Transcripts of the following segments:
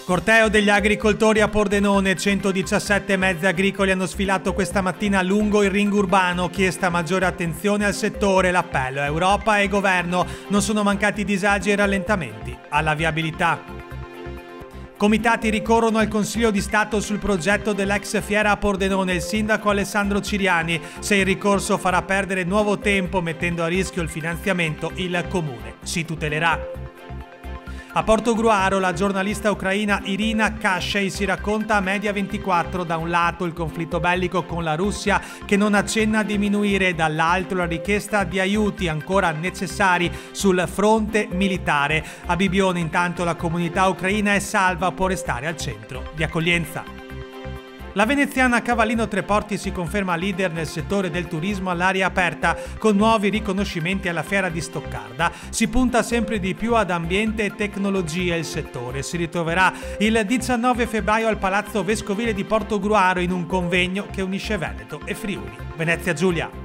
Corteo degli agricoltori a Pordenone, 117 mezzi agricoli hanno sfilato questa mattina lungo il ring urbano, chiesta maggiore attenzione al settore, l'appello a Europa e Governo, non sono mancati disagi e rallentamenti alla viabilità. Comitati ricorrono al Consiglio di Stato sul progetto dell'ex fiera a Pordenone, il sindaco Alessandro Ciriani. Se il ricorso farà perdere nuovo tempo mettendo a rischio il finanziamento, il comune si tutelerà. A Portogruaro la giornalista ucraina Irina Kashey si racconta a Media24, da un lato il conflitto bellico con la Russia che non accenna a diminuire, dall'altro la richiesta di aiuti ancora necessari sul fronte militare. A Bibione intanto la comunità ucraina è salva, può restare al centro di accoglienza. La veneziana Cavallino Treporti si conferma leader nel settore del turismo all'aria aperta, con nuovi riconoscimenti alla fiera di Stoccarda. Si punta sempre di più ad ambiente e tecnologia. Il settore si ritroverà il 19 febbraio al Palazzo Vescovile di Portogruaro in un convegno che unisce Veneto e Friuli. Venezia Giulia.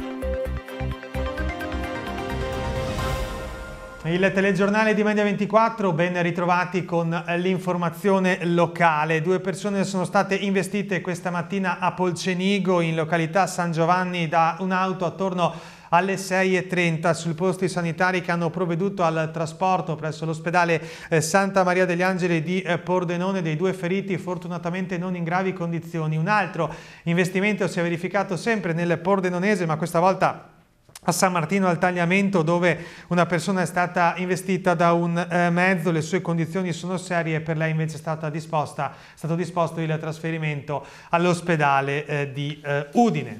Il telegiornale di Media24, ben ritrovati con l'informazione locale. 2 persone sono state investite questa mattina a Polcenigo, in località San Giovanni, da un'auto attorno alle 6:30 sui posti sanitari che hanno provveduto al trasporto presso l'ospedale Santa Maria degli Angeli di Pordenone dei 2 feriti, fortunatamente non in gravi condizioni. Un altro investimento si è verificato sempre nel Pordenonese, ma questa volta a San Martino al Tagliamento, dove una persona è stata investita da un mezzo. Le sue condizioni sono serie, per lei invece è stato disposto il trasferimento all'ospedale di Udine.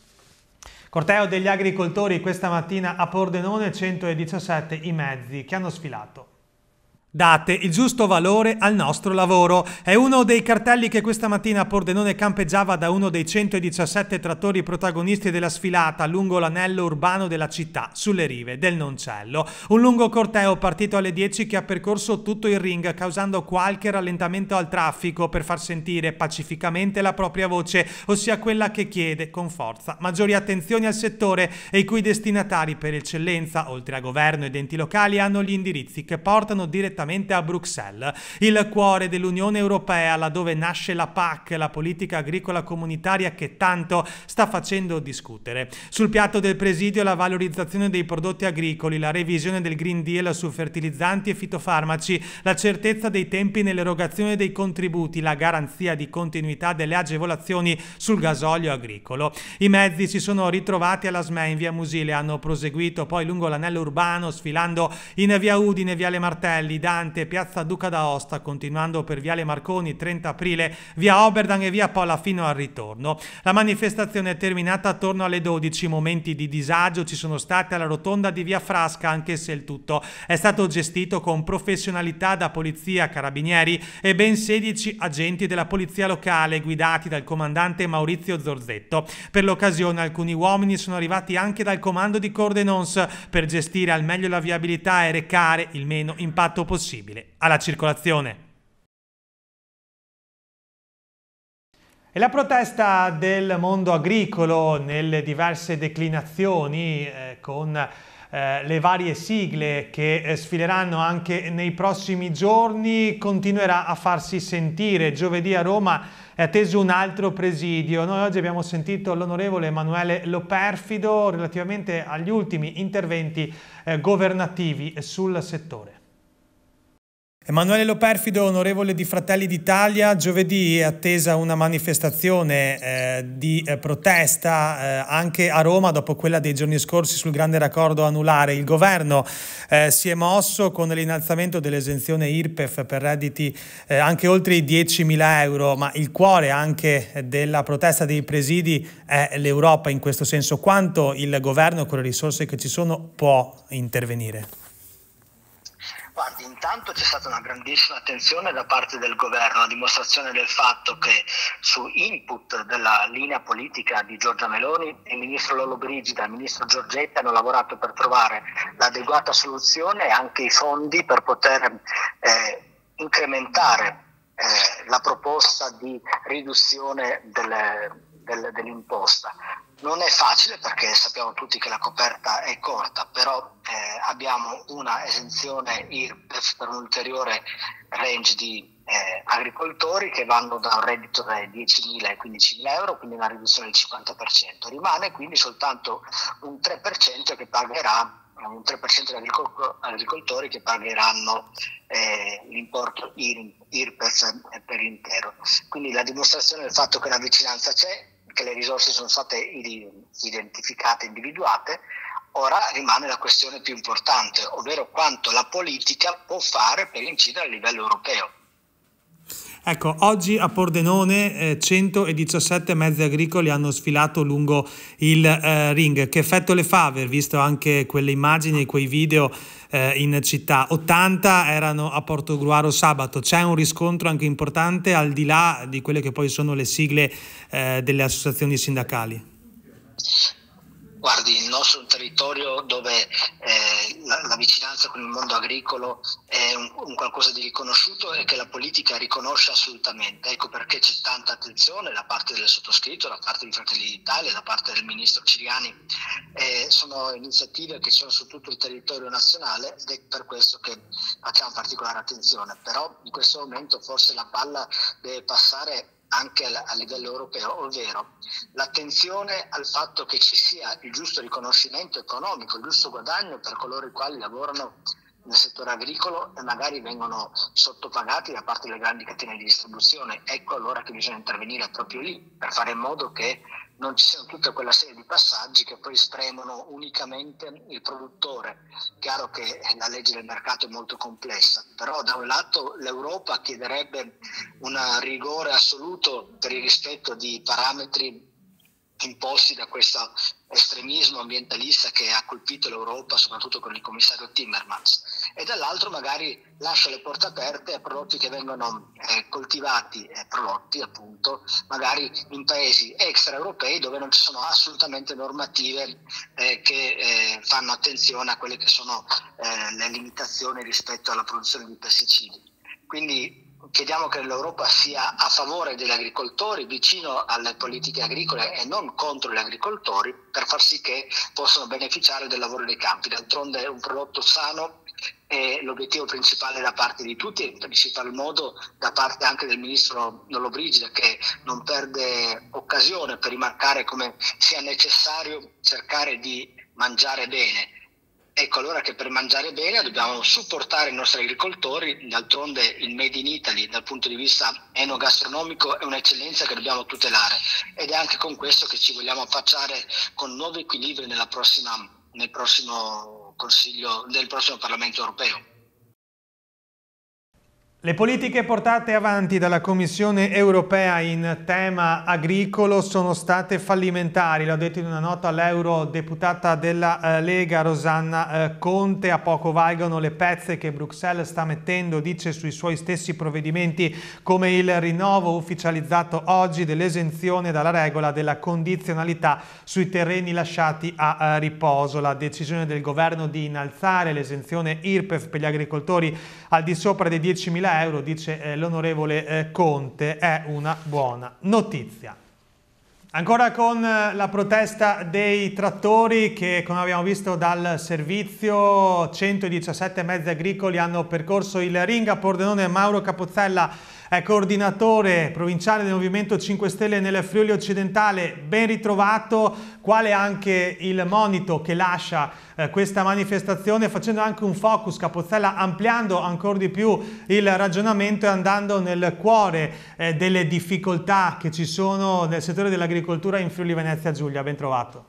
Corteo degli agricoltori questa mattina a Pordenone, 117 i mezzi che hanno sfilato. Date il giusto valore al nostro lavoro. È uno dei cartelli che questa mattina a Pordenone campeggiava da uno dei 117 trattori protagonisti della sfilata lungo l'anello urbano della città, sulle rive del Noncello. Un lungo corteo partito alle 10 che ha percorso tutto il ring, causando qualche rallentamento al traffico per far sentire pacificamente la propria voce, ossia quella che chiede con forza maggiori attenzioni al settore e i cui destinatari per eccellenza, oltre a governo ed enti locali, hanno gli indirizzi che portano direttamente a Bruxelles, il cuore dell'Unione Europea, laddove nasce la PAC, la politica agricola comunitaria che tanto sta facendo discutere. Sul piatto del presidio la valorizzazione dei prodotti agricoli, la revisione del Green Deal su fertilizzanti e fitofarmaci, la certezza dei tempi nell'erogazione dei contributi, la garanzia di continuità delle agevolazioni sul gasolio agricolo. I mezzi si sono ritrovati alla SME in via Musile, hanno proseguito poi lungo l'anello urbano, sfilando in via Udine, viale Martelli, Dante, piazza Duca d'Aosta, continuando per viale Marconi, 30 aprile, via Oberdan e via Pola fino al ritorno. La manifestazione è terminata attorno alle 12, momenti di disagio ci sono stati alla rotonda di via Frasca, anche se il tutto è stato gestito con professionalità da polizia, carabinieri e ben 16 agenti della polizia locale guidati dal comandante Maurizio Zorzetto. Per l'occasione alcuni uomini sono arrivati anche dal comando di Cordenons per gestire al meglio la viabilità e recare il meno impatto possibile alla circolazione. E la protesta del mondo agricolo nelle diverse declinazioni con le varie sigle che sfileranno anche nei prossimi giorni continuerà a farsi sentire. Giovedì a Roma è atteso un altro presidio. Noi oggi abbiamo sentito l'onorevole Emanuele Loperfido relativamente agli ultimi interventi governativi sul settore. Emanuele Loperfido, onorevole di Fratelli d'Italia, giovedì è attesa una manifestazione di protesta anche a Roma dopo quella dei giorni scorsi sul grande raccordo anulare. Il governo si è mosso con l'innalzamento dell'esenzione IRPEF per redditi anche oltre i 10.000 euro, ma il cuore anche della protesta dei presidi è l'Europa in questo senso. Quanto il governo con le risorse che ci sono può intervenire? Guardi, intanto c'è stata una grandissima attenzione da parte del governo, a dimostrazione del fatto che su input della linea politica di Giorgia Meloni, il ministro Lollobrigida e il ministro Giorgetti hanno lavorato per trovare l'adeguata soluzione e anche i fondi per poter incrementare la proposta di riduzione dell'imposta. Non è facile perché sappiamo tutti che la coperta è corta, però abbiamo una esenzione IRPEF per un ulteriore range di agricoltori che vanno da un reddito da 10.000 ai 15.000 euro, quindi una riduzione del 50%. Rimane quindi soltanto un 3% che pagherà, un 3% degli agricoltori che pagheranno l'importo IRPEF per intero. Quindi la dimostrazione del fatto che la vicinanza c'è, che le risorse sono state identificate, individuate. Ora rimane la questione più importante, ovvero quanto la politica può fare per incidere a livello europeo. Ecco, oggi a Pordenone 117 mezzi agricoli hanno sfilato lungo il ring. Che effetto le fa aver visto anche quelle immagini, quei video in città? 80 erano a Portogruaro sabato. C'è un riscontro anche importante al di là di quelle che poi sono le sigle delle associazioni sindacali? Guardi, il nostro territorio dove la vicinanza con il mondo agricolo è un qualcosa di riconosciuto e che la politica riconosce assolutamente. Ecco perché c'è tanta attenzione da parte del sottoscritto, da parte di Fratelli d'Italia, da parte del ministro Ciriani. Sono iniziative che sono su tutto il territorio nazionale ed è per questo che facciamo particolare attenzione. Però in questo momento forse la palla deve passare anche a livello europeo, ovvero l'attenzione al fatto che ci sia il giusto riconoscimento economico, il giusto guadagno per coloro i quali lavorano nel settore agricolo e magari vengono sottopagati da parte delle grandi catene di distribuzione. Ecco allora che bisogna intervenire proprio lì per fare in modo che non ci siano tutta quella serie di passaggi che poi spremono unicamente il produttore. Chiaro che la legge del mercato è molto complessa, però da un lato l'Europa chiederebbe un rigore assoluto per il rispetto di parametri imposti da questo estremismo ambientalista che ha colpito l'Europa, soprattutto con il commissario Timmermans, e dall'altro magari lascia le porte aperte a prodotti che vengono coltivati e prodotti appunto magari in paesi extraeuropei dove non ci sono assolutamente normative che fanno attenzione a quelle che sono le limitazioni rispetto alla produzione di pesticidi. Quindi chiediamo che l'Europa sia a favore degli agricoltori, vicino alle politiche agricole e non contro gli agricoltori, per far sì che possano beneficiare del lavoro dei campi. D'altronde è un prodotto sano e l'obiettivo principale da parte di tutti, e in principal modo da parte anche del ministro Lollobrigida, che non perde occasione per rimarcare come sia necessario cercare di mangiare bene. Ecco allora che per mangiare bene dobbiamo supportare i nostri agricoltori. D'altronde il Made in Italy dal punto di vista enogastronomico è un'eccellenza che dobbiamo tutelare, ed è anche con questo che ci vogliamo affacciare con nuovi equilibri nel prossimo Consiglio del prossimo Parlamento europeo. Le politiche portate avanti dalla Commissione europea in tema agricolo sono state fallimentari, l'ha detto in una nota l'eurodeputata della Lega Rosanna Conte. A poco valgono le pezze che Bruxelles sta mettendo, dice, sui suoi stessi provvedimenti, come il rinnovo ufficializzato oggi dell'esenzione dalla regola della condizionalità sui terreni lasciati a riposo. La decisione del governo di innalzare l'esenzione IRPEF per gli agricoltori al di sopra dei 10.000 euro, dice l'onorevole Conte, è una buona notizia. Ancora con la protesta dei trattori che, come abbiamo visto dal servizio, 117 mezzi agricoli hanno percorso il ring a Pordenone. Mauro Capozzella è coordinatore provinciale del Movimento 5 Stelle nel Friuli Occidentale. Ben ritrovato. Qual è anche il monito che lascia questa manifestazione, facendo anche un focus, Capozzella, ampliando ancora di più il ragionamento e andando nel cuore delle difficoltà che ci sono nel settore dell'agricoltura in Friuli Venezia Giulia? Ben trovato.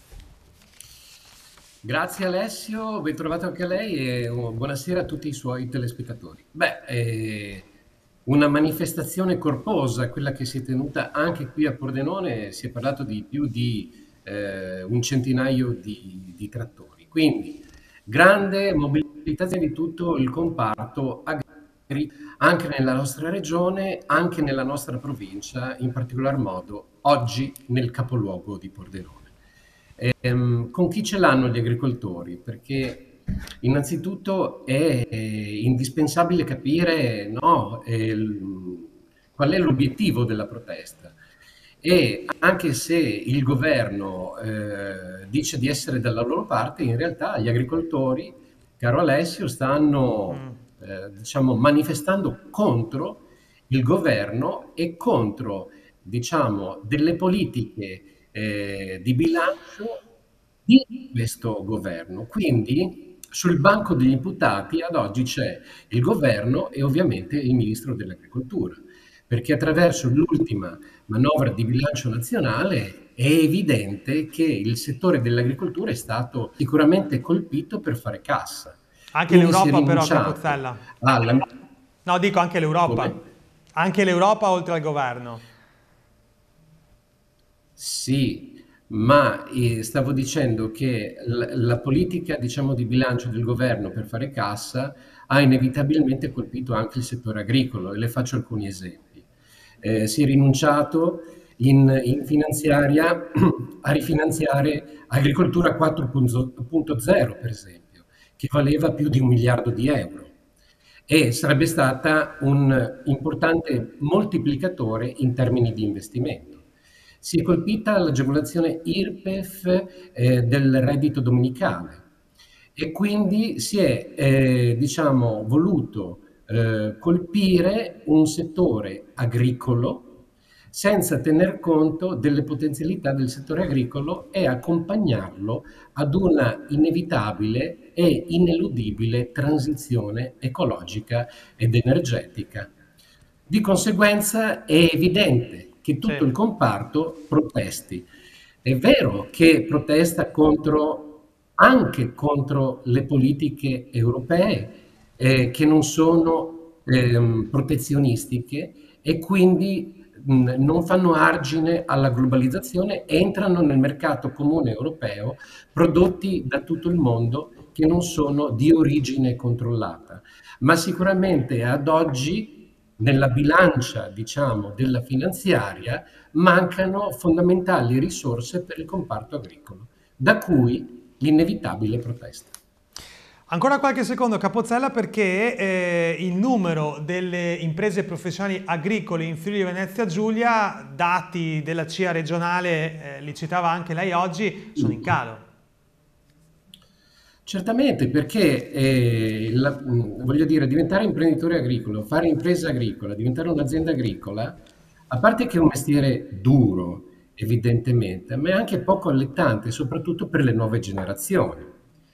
Grazie Alessio, ben trovato anche a lei e buonasera a tutti i suoi telespettatori. Una manifestazione corposa, quella che si è tenuta anche qui a Pordenone. Si è parlato di più di un centinaio di trattori, quindi grande mobilitazione di tutto il comparto agricolo anche nella nostra regione, anche nella nostra provincia, in particolar modo oggi nel capoluogo di Pordenone. Con chi ce l'hanno gli agricoltori? Perché innanzitutto è indispensabile capire, no, qual è l'obiettivo della protesta. E anche se il governo dice di essere dalla loro parte, in realtà gli agricoltori, caro Alessio, stanno diciamo, manifestando contro il governo e contro, diciamo, delle politiche di bilancio di questo governo. Quindi sul banco degli imputati ad oggi c'è il governo e ovviamente il ministro dell'agricoltura, perché attraverso l'ultima manovra di bilancio nazionale è evidente che il settore dell'agricoltura è stato sicuramente colpito per fare cassa. Anche Quindi si è l'Europa però, rinunciato Capozzella. alla... No, dico anche l'Europa. Come? Anche l'Europa oltre al governo. Sì, ma stavo dicendo che la politica, diciamo, di bilancio del governo per fare cassa ha inevitabilmente colpito anche il settore agricolo e le faccio alcuni esempi. Si è rinunciato in finanziaria a rifinanziare Agricoltura 4.0, per esempio, che valeva più di 1 miliardo di euro e sarebbe stata un importante moltiplicatore in termini di investimento. Si è colpita l'agevolazione IRPEF del reddito dominicale e quindi si è diciamo, voluto colpire un settore agricolo senza tener conto delle potenzialità del settore agricolo e accompagnarlo ad una inevitabile e ineludibile transizione ecologica ed energetica. Di conseguenza è evidente che Sì. tutto il comparto protesti. È vero che protesta anche contro le politiche europee che non sono protezionistiche e quindi non fanno argine alla globalizzazione, entrano nel mercato comune europeo prodotti da tutto il mondo che non sono di origine controllata. Ma sicuramente ad oggi nella bilancia, diciamo, della finanziaria mancano fondamentali risorse per il comparto agricolo, da cui l'inevitabile protesta. Ancora qualche secondo, Capozzella, perché il numero delle imprese professionali agricole in Friuli Venezia Giulia, dati della CIA regionale, li citava anche lei oggi, sono in calo. Certamente, perché voglio dire, diventare imprenditore agricolo, fare impresa agricola, diventare un'azienda agricola, a parte che è un mestiere duro, evidentemente, ma è anche poco allettante, soprattutto per le nuove generazioni.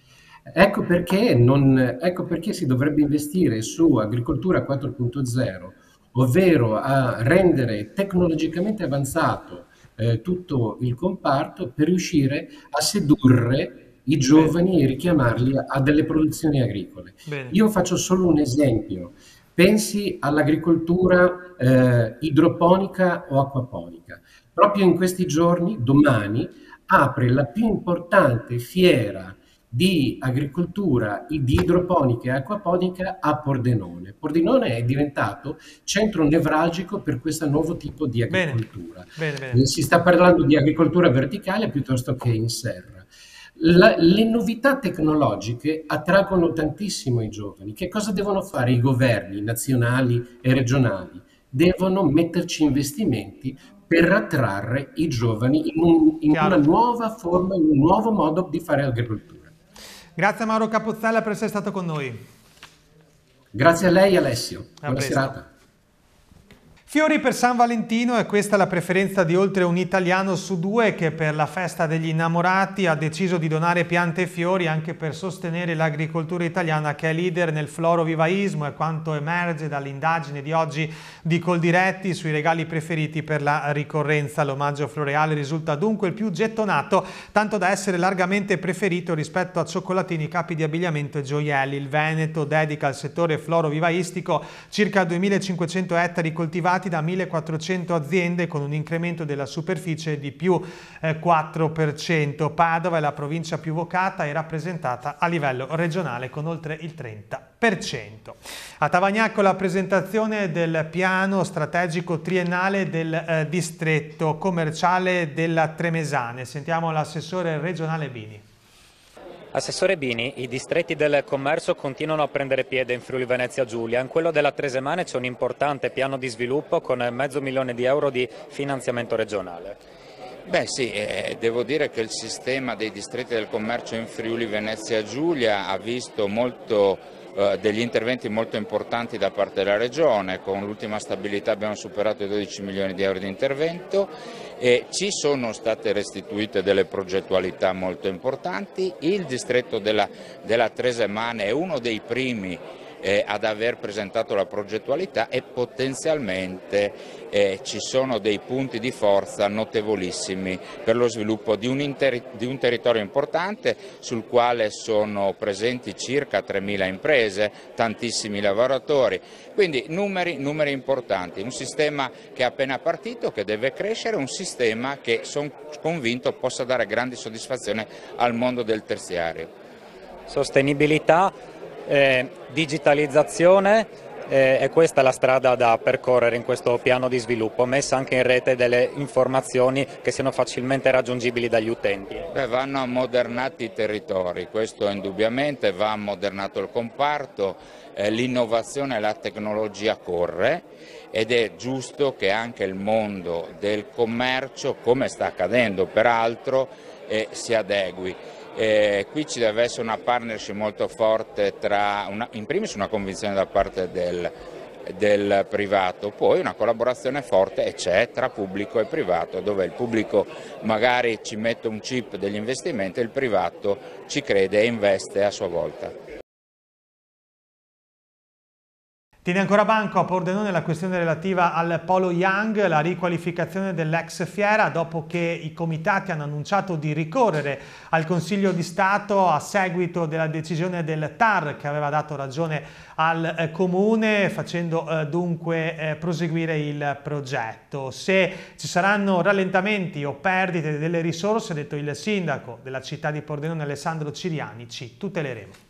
Ecco perché si dovrebbe investire su agricoltura 4.0, ovvero a rendere tecnologicamente avanzato tutto il comparto per riuscire a sedurre i giovani e richiamarli a delle produzioni agricole. Bene. Io faccio solo un esempio. Pensi all'agricoltura idroponica o acquaponica. Proprio in questi giorni, domani, apre la più importante fiera di agricoltura di idroponica e acquaponica a Pordenone. Pordenone è diventato centro nevralgico per questo nuovo tipo di agricoltura. Bene. Si sta parlando di agricoltura verticale piuttosto che in serra. Le novità tecnologiche attraggono tantissimo i giovani. Che cosa devono fare i governi nazionali e regionali? Devono metterci investimenti per attrarre i giovani in una nuova forma, in un nuovo modo di fare agricoltura. Grazie a Mauro Capozzella per essere stato con noi. Grazie a lei Alessio, buona serata. Fiori per San Valentino, e questa è la preferenza di oltre un italiano su due che per la festa degli innamorati ha deciso di donare piante e fiori anche per sostenere l'agricoltura italiana che è leader nel florovivaismo, è quanto emerge dall'indagine di oggi di Coldiretti sui regali preferiti per la ricorrenza. L'omaggio floreale risulta dunque il più gettonato, tanto da essere largamente preferito rispetto a cioccolatini, capi di abbigliamento e gioielli. Il Veneto dedica al settore florovivaistico circa 2.500 ettari coltivati da 1.400 aziende con un incremento della superficie di più 4%. Padova è la provincia più vocata e rappresentata a livello regionale con oltre il 30%. A Tavagnacco la presentazione del piano strategico triennale del distretto commerciale della Tremesane. Sentiamo l'assessore regionale Bini. Assessore Bini, i distretti del commercio continuano a prendere piede in Friuli Venezia Giulia. In quello della Tresemane c'è un importante piano di sviluppo con €500.000 di finanziamento regionale. Beh sì, devo dire che il sistema dei distretti del commercio in Friuli Venezia Giulia ha visto molto degli interventi molto importanti da parte della Regione. Con l'ultima stabilità abbiamo superato i 12 milioni di euro di intervento e ci sono state restituite delle progettualità molto importanti. Il distretto della Tresemane è uno dei primi ad aver presentato la progettualità e potenzialmente ci sono dei punti di forza notevolissimi per lo sviluppo di un territorio importante sul quale sono presenti circa 3.000 imprese, tantissimi lavoratori, quindi numeri importanti, un sistema che è appena partito, che deve crescere, un sistema che sono convinto possa dare grandi soddisfazioni al mondo del terziario. Sostenibilità, digitalizzazione, e questa è la strada da percorrere in questo piano di sviluppo, messa anche in rete delle informazioni che siano facilmente raggiungibili dagli utenti. Vanno ammodernati i territori, questo indubbiamente, va ammodernato il comparto, l'innovazione e la tecnologia corre ed è giusto che anche il mondo del commercio, come sta accadendo peraltro, si adegui. Qui ci deve essere una partnership molto forte in primis una convinzione da parte del privato, poi una collaborazione forte e c'è tra pubblico e privato, dove il pubblico magari ci mette un chip degli investimenti e il privato ci crede e investe a sua volta. Tiene ancora banco a Pordenone la questione relativa al Polo Young, la riqualificazione dell'ex Fiera, dopo che i comitati hanno annunciato di ricorrere al Consiglio di Stato a seguito della decisione del TAR che aveva dato ragione al Comune, facendo dunque proseguire il progetto. Se ci saranno rallentamenti o perdite delle risorse, ha detto il sindaco della città di Pordenone Alessandro Ciriani, ci tuteleremo.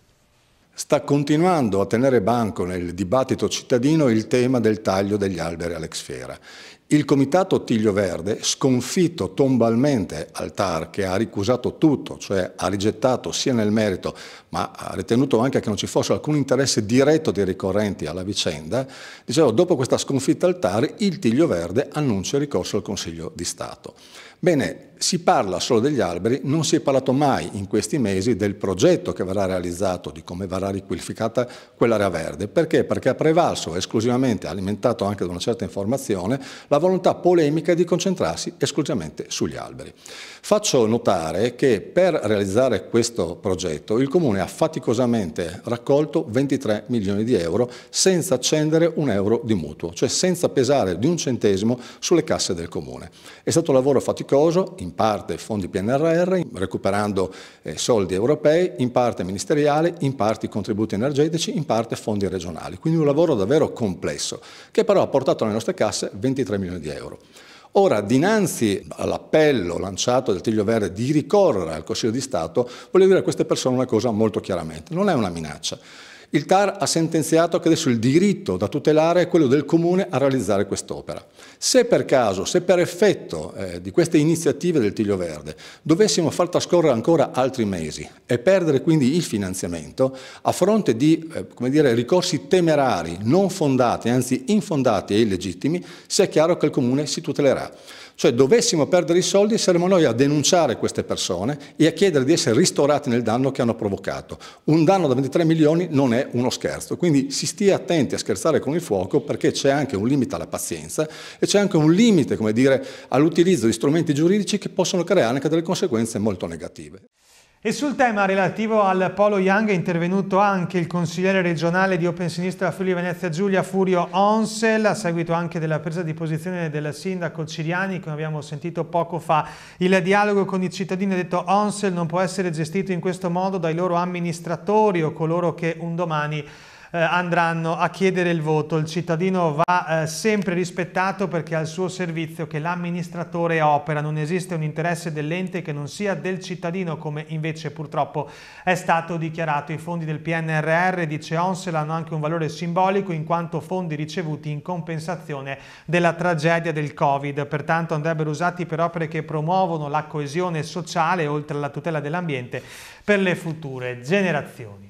Sta continuando a tenere banco nel dibattito cittadino il tema del taglio degli alberi all'ex Fiera. Il comitato Tiglio Verde, sconfitto tombalmente al TAR, che ha ricusato tutto, cioè ha rigettato sia nel merito, ma ha ritenuto anche che non ci fosse alcun interesse diretto dei ricorrenti alla vicenda, dicevo, dopo questa sconfitta al TAR, il Tiglio Verde annuncia il ricorso al Consiglio di Stato. Bene, si parla solo degli alberi, non si è parlato mai in questi mesi del progetto che verrà realizzato, di come verrà riqualificata quell'area verde. Perché? Perché ha prevalso esclusivamente, alimentato anche da una certa informazione, la volontà polemica di concentrarsi esclusivamente sugli alberi. Faccio notare che per realizzare questo progetto il Comune ha faticosamente raccolto 23 milioni di euro senza accendere un euro di mutuo, cioè senza pesare di un centesimo sulle casse del Comune. È stato un lavoro faticoso, in parte fondi PNRR, recuperando soldi europei, in parte ministeriali, in parte contributi energetici, in parte fondi regionali. Quindi un lavoro davvero complesso, che però ha portato alle nostre casse 23 milioni di euro. Ora, dinanzi all'appello lanciato dal Tiglio Verde di ricorrere al Consiglio di Stato, voglio dire a queste persone una cosa molto chiaramente, non è una minaccia. Il TAR ha sentenziato che adesso il diritto da tutelare è quello del Comune a realizzare quest'opera. Se per caso, se per effetto di queste iniziative del Tiglio Verde dovessimo far trascorrere ancora altri mesi e perdere quindi il finanziamento, a fronte di ricorsi temerari, non fondati, anzi infondati e illegittimi, sia chiaro che il Comune si tutelerà. Cioè dovessimo perdere i soldi saremo noi a denunciare queste persone e a chiedere di essere ristorati nel danno che hanno provocato. Un danno da 23 milioni non è uno scherzo, quindi si stia attenti a scherzare con il fuoco perché c'è anche un limite alla pazienza e c'è anche un limite, all'utilizzo di strumenti giuridici che possono creare anche delle conseguenze molto negative. E sul tema relativo al Polo Young è intervenuto anche il consigliere regionale di Open Sinistra Friuli Venezia Giulia Furio Onsel, a seguito anche della presa di posizione del sindaco Ciriani, come abbiamo sentito poco fa. Il dialogo con i cittadini, ha detto Onsel, non può essere gestito in questo modo dai loro amministratori o coloro che un domani andranno a chiedere il voto. Il cittadino va sempre rispettato perché è al suo servizio che l'amministratore opera, non esiste un interesse dell'ente che non sia del cittadino, come invece purtroppo è stato dichiarato. I fondi del PNRR, dice Onsel, hanno anche un valore simbolico in quanto fondi ricevuti in compensazione della tragedia del Covid, pertanto andrebbero usati per opere che promuovono la coesione sociale oltre alla tutela dell'ambiente per le future generazioni.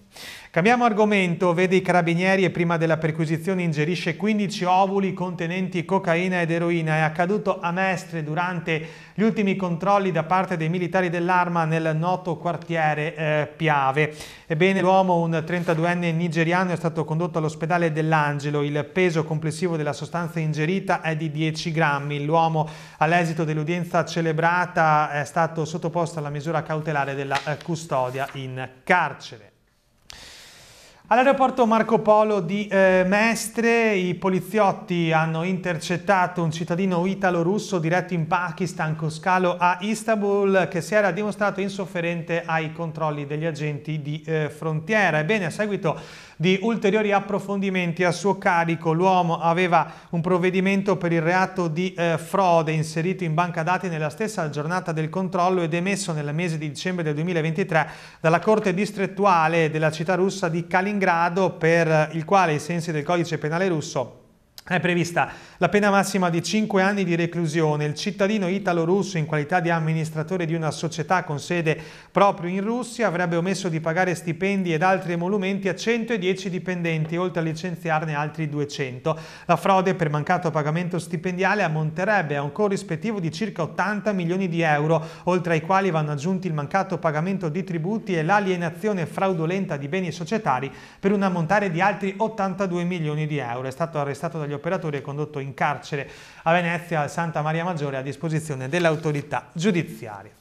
Cambiamo argomento, vede i carabinieri e prima della perquisizione ingerisce 15 ovuli contenenti cocaina ed eroina. È accaduto a Mestre durante gli ultimi controlli da parte dei militari dell'Arma nel noto quartiere Piave. Ebbene, l'uomo, un 32enne nigeriano, è stato condotto all'ospedale dell'Angelo. Il peso complessivo della sostanza ingerita è di 10 grammi. L'uomo, all'esito dell'udienza celebrata, è stato sottoposto alla misura cautelare della custodia in carcere. All'aeroporto Marco Polo di Mestre i poliziotti hanno intercettato un cittadino italo-russo diretto in Pakistan con scalo a Istanbul, che si era dimostrato insofferente ai controlli degli agenti di frontiera. Ebbene, a seguito di ulteriori approfondimenti a suo carico, l'uomo aveva un provvedimento per il reato di frode inserito in banca dati nella stessa giornata del controllo ed emesso nel mese di dicembre del 2023 dalla Corte distrettuale della città russa di Kaliningrado, per il quale, ai sensi del codice penale russo, è prevista la pena massima di 5 anni di reclusione. Il cittadino italo-russo, in qualità di amministratore di una società con sede proprio in Russia, avrebbe omesso di pagare stipendi ed altri emolumenti a 110 dipendenti, oltre a licenziarne altri 200. La frode per mancato pagamento stipendiale ammonterebbe a un corrispettivo di circa 80 milioni di euro, oltre ai quali vanno aggiunti il mancato pagamento di tributi e l'alienazione fraudolenta di beni societari per un ammontare di altri 82 milioni di euro. È stato arrestato dagli operatori e condotto in carcere a Venezia, al Santa Maria Maggiore, a disposizione dell'autorità giudiziaria.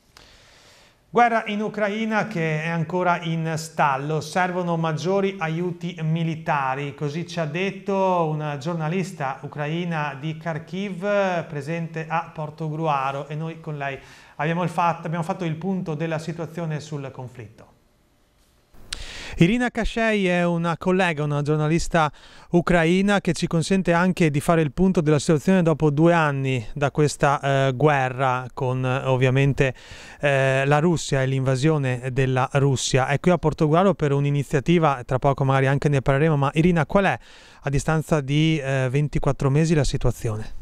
Guerra in Ucraina che è ancora in stallo, servono maggiori aiuti militari, così ci ha detto una giornalista ucraina di Kharkiv presente a Portogruaro, e noi con lei abbiamo fatto il punto della situazione sul conflitto. Irina Kashey è una collega, una giornalista ucraina, che ci consente anche di fare il punto della situazione dopo 2 anni da questa guerra con ovviamente la Russia e l'invasione della Russia. È qui a Portogruaro per un'iniziativa, tra poco magari anche ne parleremo, ma Irina, qual è a distanza di 24 mesi la situazione?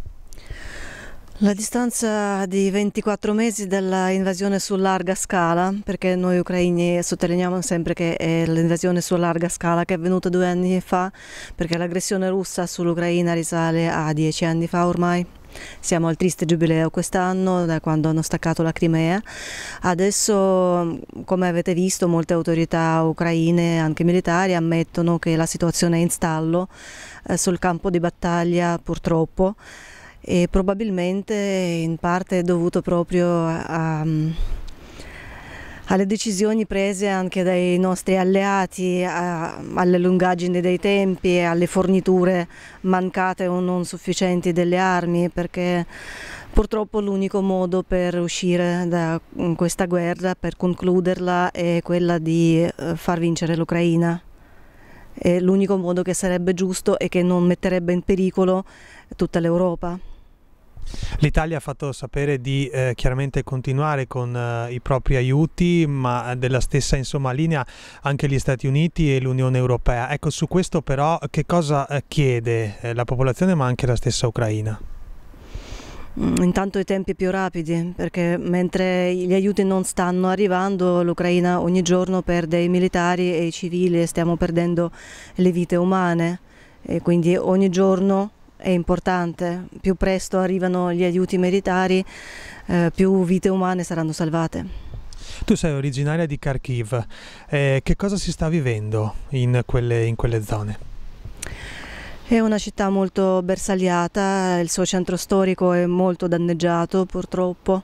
La distanza di 24 mesi dall'invasione su larga scala, perché noi ucraini sottolineiamo sempre che è l'invasione su larga scala che è avvenuta 2 anni fa, perché l'aggressione russa sull'Ucraina risale a 10 anni fa ormai. Siamo al triste giubileo quest'anno, da quando hanno staccato la Crimea. Adesso, come avete visto, molte autorità ucraine, anche militari, ammettono che la situazione è in stallo sul campo di battaglia, purtroppo, e probabilmente in parte è dovuto proprio alle decisioni prese anche dai nostri alleati, alle lungaggini dei tempi, alle forniture mancate o non sufficienti delle armi, perché purtroppo l'unico modo per uscire da questa guerra, per concluderla, è quella di far vincere l'Ucraina. È l'unico modo che sarebbe giusto e che non metterebbe in pericolo tutta l'Europa. L'Italia ha fatto sapere di chiaramente continuare con i propri aiuti, ma della stessa linea anche gli Stati Uniti e l'Unione Europea. Ecco, su questo però che cosa chiede la popolazione, ma anche la stessa Ucraina? Intanto i tempi più rapidi, perché mentre gli aiuti non stanno arrivando, l'Ucraina ogni giorno perde i militari e i civili e stiamo perdendo le vite umane, e quindi ogni giorno è importante. Più presto arrivano gli aiuti militari, più vite umane saranno salvate. Tu sei originaria di Kharkiv, che cosa si sta vivendo in quelle zone? È una città molto bersagliata, il suo centro storico è molto danneggiato purtroppo.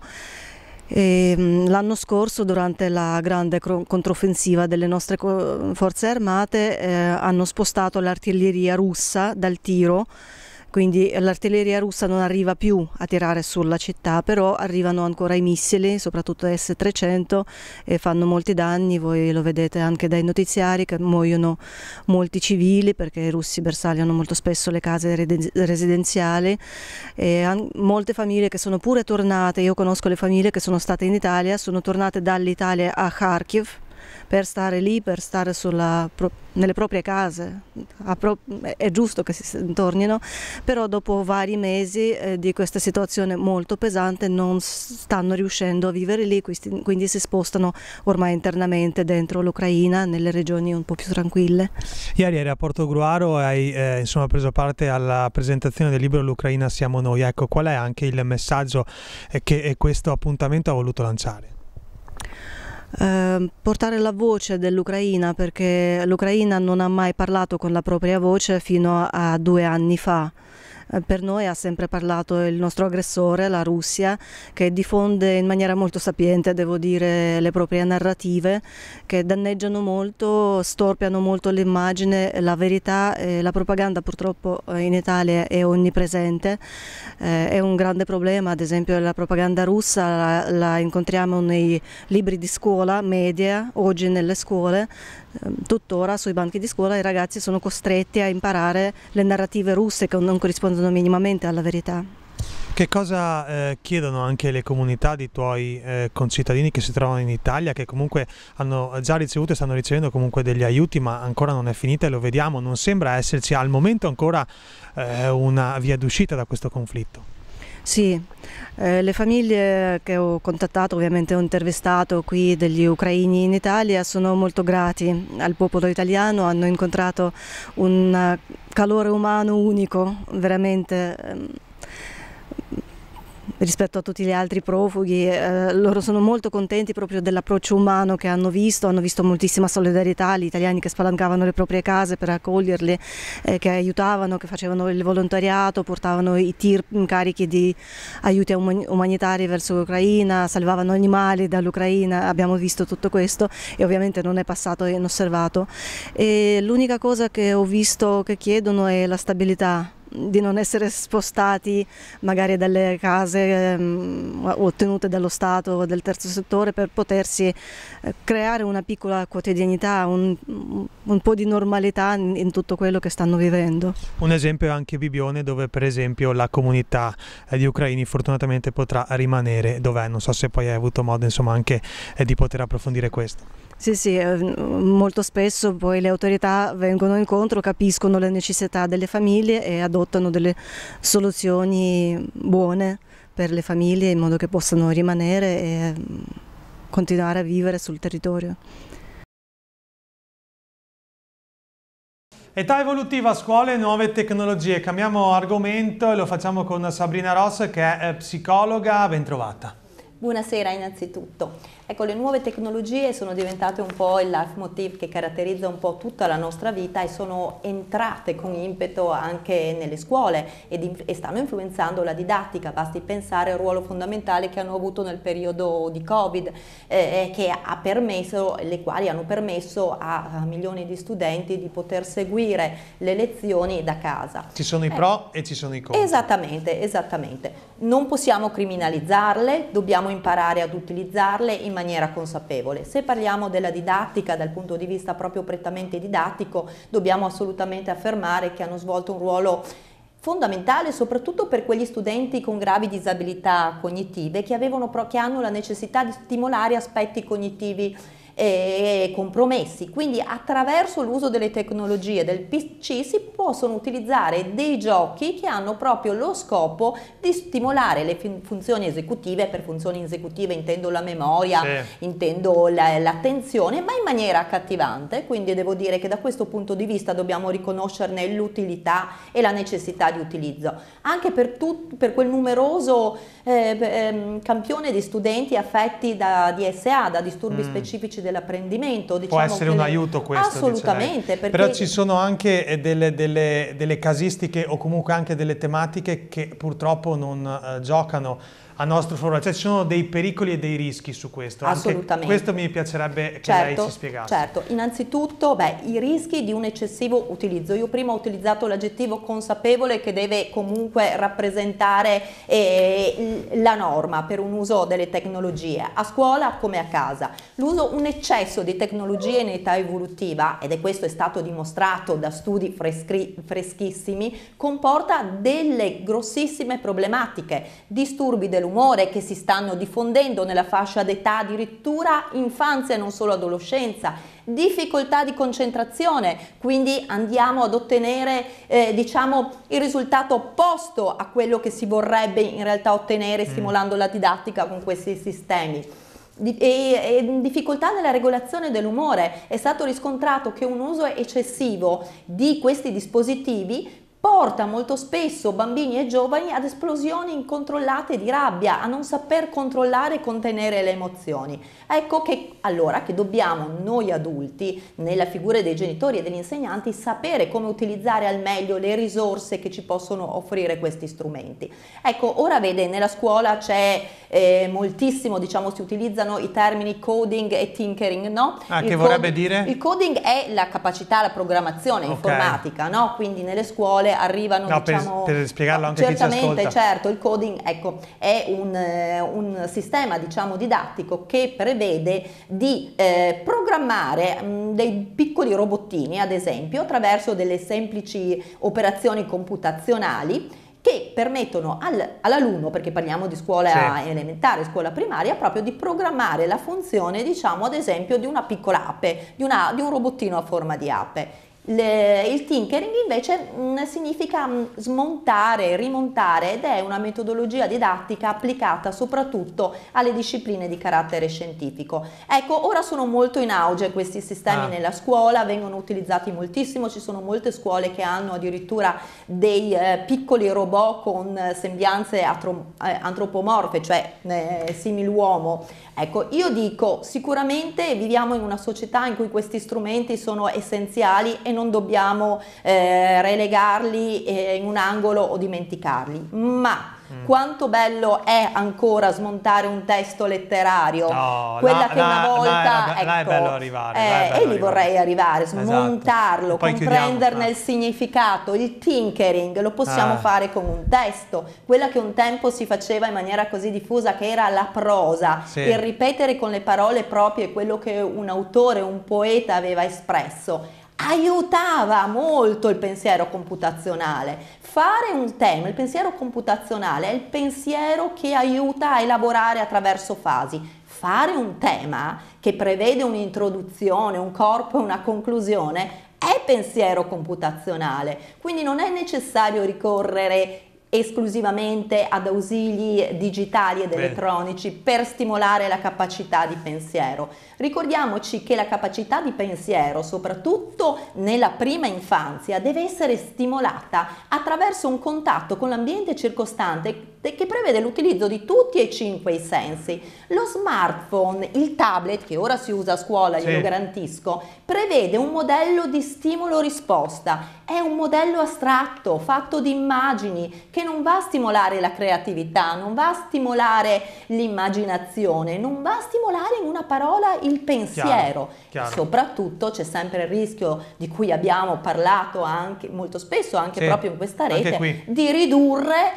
L'anno scorso, durante la grande controffensiva delle nostre forze armate, hanno spostato l'artiglieria russa dal tiro. Quindi l'artiglieria russa non arriva più a tirare sulla città, però arrivano ancora i missili, soprattutto S-300, e fanno molti danni. Voi lo vedete anche dai notiziari che muoiono molti civili, perché i russi bersagliano molto spesso le case residenziali, e molte famiglie che sono pure tornate. Io conosco le famiglie che sono state in Italia, sono tornate dall'Italia a Kharkiv, per stare lì, per stare nelle proprie case. È giusto che si tornino, però dopo vari mesi di questa situazione molto pesante non stanno riuscendo a vivere lì, quindi si spostano ormai internamente dentro l'Ucraina, nelle regioni un po' più tranquille. Ieri eri a Portogruaro e hai insomma, preso parte alla presentazione del libro L'Ucraina siamo noi. Ecco, qual è anche il messaggio che questo appuntamento ha voluto lanciare? Portare la voce dell'Ucraina, perché l'Ucraina non ha mai parlato con la propria voce fino a 2 anni fa. Per noi ha sempre parlato il nostro aggressore, la Russia, che diffonde in maniera molto sapiente, devo dire, le proprie narrative che danneggiano molto, storpiano molto l'immagine, la verità. La propaganda purtroppo in Italia è onnipresente, è un grande problema. Ad esempio la propaganda russa la incontriamo nei libri di scuola media, oggi nelle scuole. Tuttora sui banchi di scuola i ragazzi sono costretti a imparare le narrative russe che non corrispondono minimamente alla verità. Che cosa chiedono anche le comunità di tuoi concittadini che si trovano in Italia, che comunque hanno già ricevuto e stanno ricevendo comunque degli aiuti, ma ancora non è finita e lo vediamo, non sembra esserci al momento ancora una via d'uscita da questo conflitto? Sì, le famiglie che ho contattato, ovviamente ho intervistato qui degli ucraini in Italia, sono molto grati al popolo italiano, hanno incontrato un calore umano unico, veramente rispetto a tutti gli altri profughi. Loro sono molto contenti proprio dell'approccio umano che hanno visto moltissima solidarietà, gli italiani che spalancavano le proprie case per accoglierli, che aiutavano, che facevano il volontariato, portavano i tir carichi di aiuti umanitari verso l'Ucraina, salvavano animali dall'Ucraina. Abbiamo visto tutto questo e ovviamente non è passato inosservato. E l'unica cosa che ho visto che chiedono è la stabilità, di non essere spostati magari dalle case ottenute dallo Stato o del terzo settore, per potersi creare una piccola quotidianità, un po' di normalità in tutto quello che stanno vivendo. Un esempio è anche Bibione, dove per esempio la comunità di ucraini fortunatamente potrà rimanere dov'è. Non so se poi hai avuto modo insomma anche di poter approfondire questo. Sì, molto spesso poi le autorità vengono incontro, capiscono le necessità delle famiglie e adottano delle soluzioni buone per le famiglie in modo che possano rimanere e continuare a vivere sul territorio. Età evolutiva, scuole e nuove tecnologie. Cambiamo argomento e lo facciamo con Sabrina Ross, che è psicologa. Ben trovata. Buonasera innanzitutto. Ecco, le nuove tecnologie sono diventate un po' il leitmotiv che caratterizza un po' tutta la nostra vita e sono entrate con impeto anche nelle scuole e stanno influenzando la didattica. Basti pensare al ruolo fondamentale che hanno avuto nel periodo di Covid, le quali hanno permesso a milioni di studenti di poter seguire le lezioni da casa. Ci sono i pro e ci sono i contro. Esattamente. Non possiamo criminalizzarle, dobbiamo imparare ad utilizzarle in maniera consapevole. Se parliamo della didattica dal punto di vista proprio prettamente didattico, dobbiamo assolutamente affermare che hanno svolto un ruolo fondamentale soprattutto per quegli studenti con gravi disabilità cognitive che hanno la necessità di stimolare aspetti cognitivi compromessi. Quindi attraverso l'uso delle tecnologie del PC si possono utilizzare dei giochi che hanno proprio lo scopo di stimolare le funzioni esecutive. Per funzioni esecutive intendo la memoria, intendo l'attenzione, ma in maniera accattivante. Quindi devo dire che da questo punto di vista dobbiamo riconoscerne l'utilità e la necessità di utilizzo anche per quel numeroso campione di studenti affetti da DSA, da disturbi specifici dell'apprendimento. Può essere un aiuto questo. Assolutamente. Però ci sono anche delle casistiche o comunque anche delle tematiche che purtroppo non giocano a nostro favore, cioè ci sono dei pericoli e dei rischi su questo. Assolutamente. Anche questo mi piacerebbe che lei ci spiegasse. Certo, innanzitutto i rischi di un eccessivo utilizzo. Io prima ho utilizzato l'aggettivo consapevole, che deve comunque rappresentare la norma per un uso delle tecnologie, a scuola come a casa. Un eccesso di tecnologie in età evolutiva, questo è stato dimostrato da studi freschissimi, comporta delle grossissime problematiche, disturbi dello dell'umore che si stanno diffondendo nella fascia d'età addirittura infanzia e non solo adolescenza, difficoltà di concentrazione, quindi andiamo ad ottenere diciamo il risultato opposto a quello che si vorrebbe in realtà ottenere stimolando la didattica con questi sistemi. E difficoltà nella regolazione dell'umore. È stato riscontrato che un uso eccessivo di questi dispositivi porta molto spesso bambini e giovani ad esplosioni incontrollate di rabbia, a non saper controllare e contenere le emozioni. Ecco che allora che dobbiamo noi adulti, nella figura dei genitori e degli insegnanti, sapere come utilizzare al meglio le risorse che ci possono offrire questi strumenti. Ecco, ora vede, nella scuola c'è moltissimo, diciamo, si utilizzano i termini coding e tinkering, no? Che vorrebbe dire? Il coding è la capacità, la programmazione informatica, no? Quindi nelle scuole arrivano, diciamo, per spiegarlo anche a chi ci ascolta. Certamente, certo, il coding, ecco, è un sistema, diciamo, didattico che prevede di programmare dei piccoli robottini, ad esempio, attraverso delle semplici operazioni computazionali che permettono all'alunno, perché parliamo di scuola elementare, scuola primaria, proprio di programmare la funzione, diciamo, ad esempio, di una piccola ape, di un robottino a forma di ape. Il tinkering invece significa smontare, rimontare, ed è una metodologia didattica applicata soprattutto alle discipline di carattere scientifico. Ecco, ora sono molto in auge questi sistemi nella scuola, vengono utilizzati moltissimo, ci sono molte scuole che hanno addirittura dei piccoli robot con sembianze antropomorfe, cioè simil uomo. Ecco, io dico, sicuramente viviamo in una società in cui questi strumenti sono essenziali e non dobbiamo relegarli in un angolo o dimenticarli, ma quanto bello è ancora smontare un testo letterario, quella che una volta, là è bello arrivare, e lì vorrei arrivare, smontarlo, esatto. comprenderne il significato. Il tinkering lo possiamo fare con un testo, quella che un tempo si faceva in maniera così diffusa, che era la prosa, il ripetere con le parole proprie quello che un autore, un poeta aveva espresso, aiutava molto il pensiero computazionale. Fare un tema, il pensiero computazionale è il pensiero che aiuta a elaborare attraverso fasi. Fare un tema che prevede un'introduzione, un corpo e una conclusione è pensiero computazionale, quindi non è necessario ricorrere esclusivamente ad ausili digitali ed elettronici per stimolare la capacità di pensiero. Ricordiamoci che la capacità di pensiero, soprattutto nella prima infanzia, deve essere stimolata attraverso un contatto con l'ambiente circostante che prevede l'utilizzo di tutti e 5 i sensi. Lo smartphone, il tablet, che ora si usa a scuola, glielo garantisco, prevede un modello di stimolo-risposta. È un modello astratto, fatto di immagini, che non va a stimolare la creatività, non va a stimolare l'immaginazione, non va a stimolare in una parola il pensiero. Chiaro. Soprattutto c'è sempre il rischio, di cui abbiamo parlato anche molto spesso, anche proprio in questa rete, di ridurre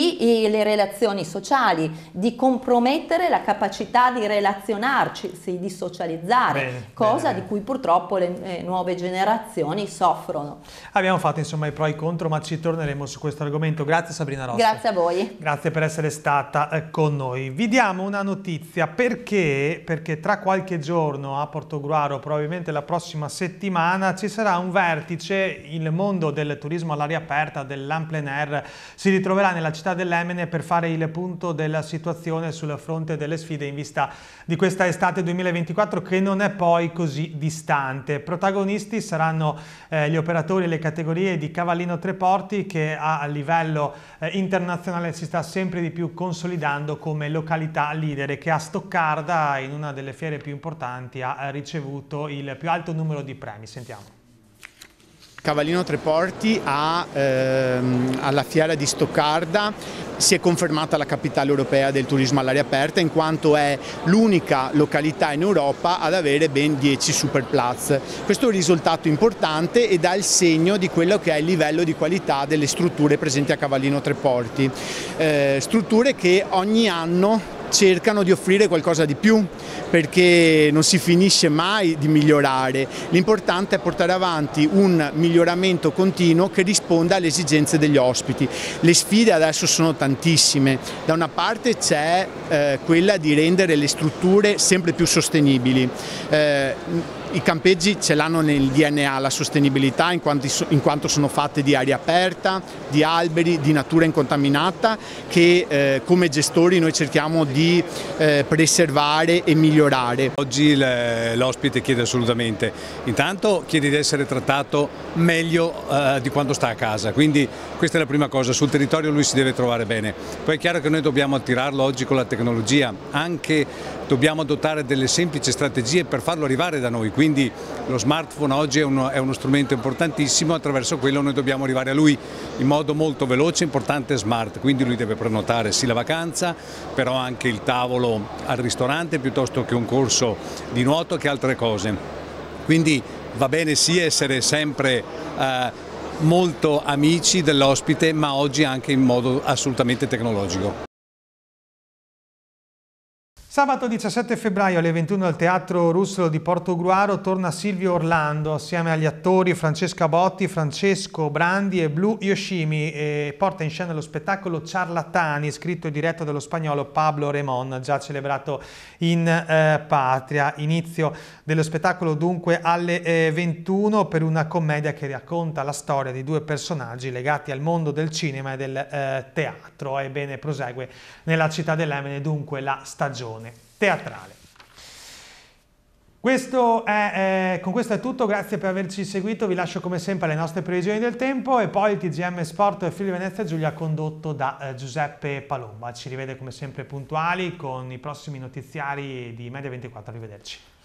le relazioni sociali, di compromettere la capacità di relazionarci, di socializzare, cosa di cui purtroppo le nuove generazioni soffrono. Abbiamo fatto insomma i pro e i contro, ma ci torneremo su questo argomento. Grazie Sabrina Rossi. Grazie a voi. Grazie per essere stata con noi. Vi diamo una notizia perché tra qualche giorno a Portogruaro, probabilmente la prossima settimana, ci sarà un vertice. Il mondo del turismo all'aria aperta, dell'en air, si ritroverà nella città dell'Emene per fare il punto della situazione sul fronte delle sfide in vista di questa estate 2024, che non è poi così distante. Protagonisti saranno gli operatori e le categorie di Cavallino Treporti, che a livello internazionale si sta sempre di più consolidando come località leader e che a Stoccarda, in una delle fiere più importanti, ha ricevuto il più alto numero di premi. Sentiamo. Cavallino Treporti alla fiera di Stoccarda si è confermata la capitale europea del turismo all'aria aperta, in quanto è l'unica località in Europa ad avere ben 10 superplaz. Questo è un risultato importante e dà il segno di quello che è il livello di qualità delle strutture presenti a Cavallino Treporti. Strutture che ogni anno cercano di offrire qualcosa di più, perché non si finisce mai di migliorare. L'importante è portare avanti un miglioramento continuo che risponda alle esigenze degli ospiti. Le sfide adesso sono tantissime. Da una parte c'è quella di rendere le strutture sempre più sostenibili. I campeggi ce l'hanno nel DNA la sostenibilità, in quanto sono fatte di aria aperta, di alberi, di natura incontaminata, che come gestori noi cerchiamo di preservare e migliorare. Oggi l'ospite chiede assolutamente, intanto chiede di essere trattato meglio di quando sta a casa, quindi questa è la prima cosa, sul territorio lui si deve trovare bene. Poi è chiaro che noi dobbiamo attirarlo oggi con la tecnologia, anche dobbiamo adottare delle semplici strategie per farlo arrivare da noi, quindi lo smartphone oggi è uno strumento importantissimo, attraverso quello noi dobbiamo arrivare a lui in modo molto veloce, importante e smart, quindi lui deve prenotare sì la vacanza, però anche il tavolo al ristorante piuttosto che un corso di nuoto che altre cose. Quindi va bene sì essere sempre molto amici dell'ospite, ma oggi anche in modo assolutamente tecnologico. Sabato 17 febbraio alle 21 al Teatro Russolo di Portogruaro torna Silvio Orlando assieme agli attori Francesca Botti, Francesco Brandi e Blue Yoshimi e porta in scena lo spettacolo Ciarlatani, scritto e diretto dallo spagnolo Pablo Remón, già celebrato in patria. Inizio dello spettacolo dunque alle 21 per una commedia che racconta la storia di due personaggi legati al mondo del cinema e del teatro. Ebbene, prosegue nella città dell'Emene dunque la stagione teatrale. Con questo è tutto, grazie per averci seguito, vi lascio come sempre alle nostre previsioni del tempo e poi il TGM Sport Friuli Venezia Giulia condotto da Giuseppe Palomba. Ci rivede come sempre puntuali con i prossimi notiziari di Media24, arrivederci.